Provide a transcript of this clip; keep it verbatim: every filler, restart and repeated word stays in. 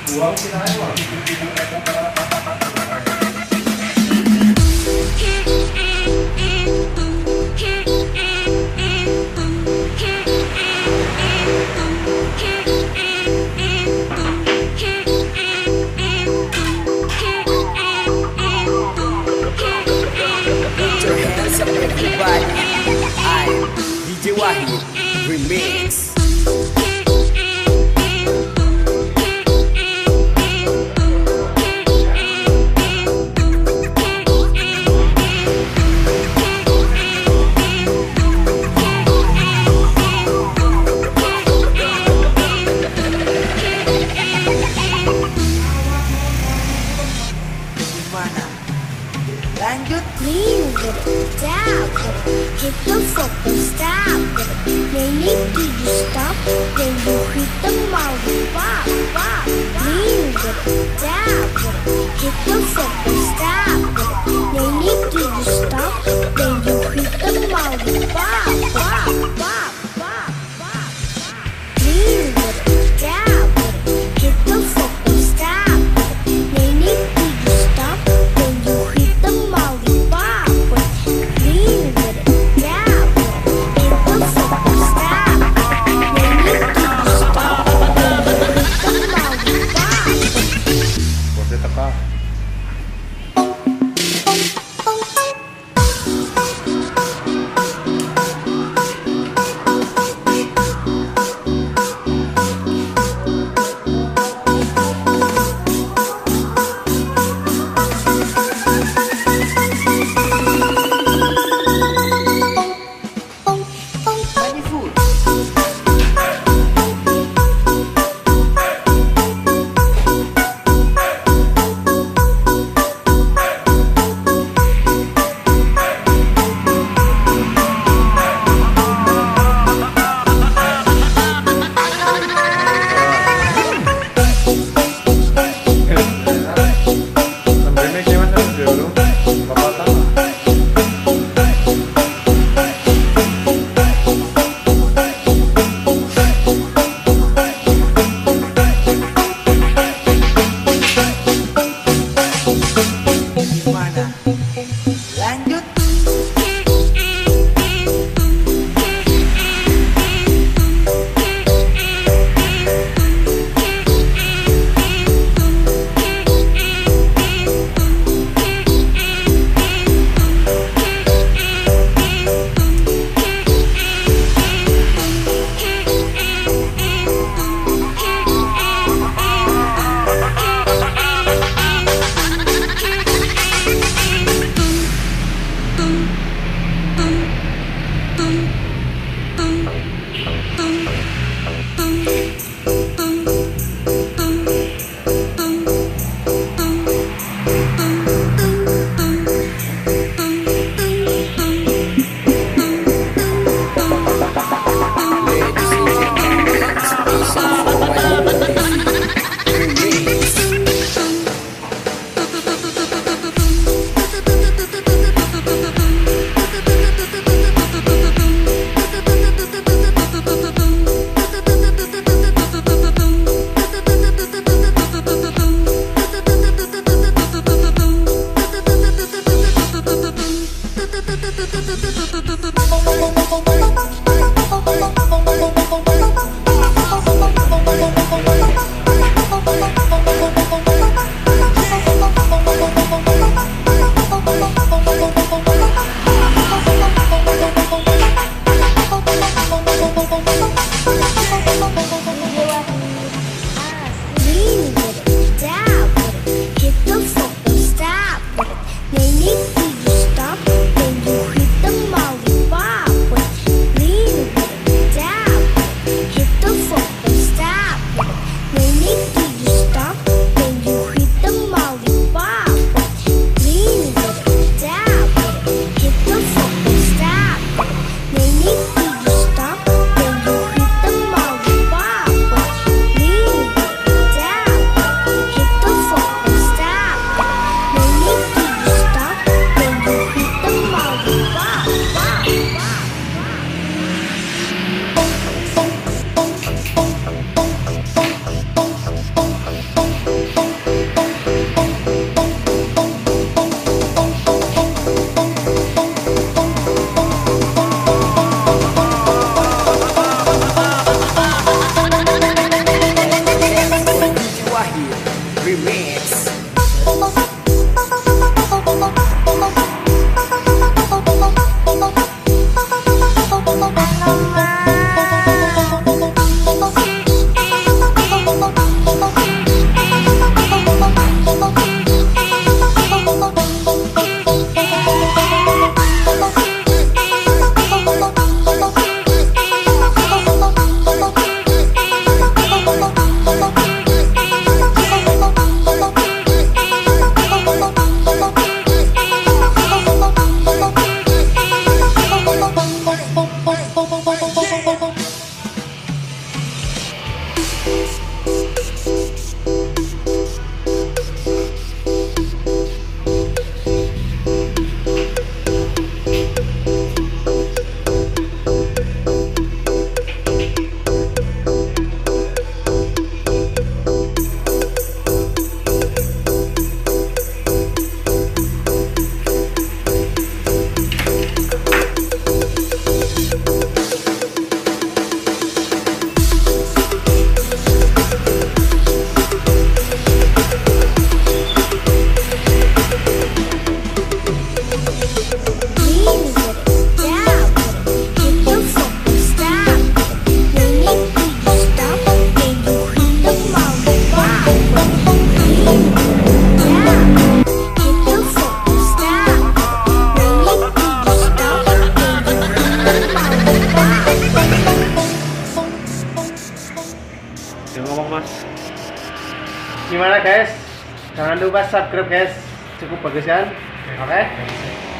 Uang kita lewat. D J Wahyu Remix. Lanjut lean with it, down with it, hit the football, stop with it. Then you do you stop, then you hit the mountain, pop, pop. Lean with it, down with it, hit the football, stop with it. Then you do you stop, then you hit the mountain, pop, pop, pop, pop, pop. Lean with it, down with it, hit the football, stop with it. Then you do you stop, then you hit the Gimana guys? Jangan lupa subscribe guys. Cukup bagus kan? Oke. Okay?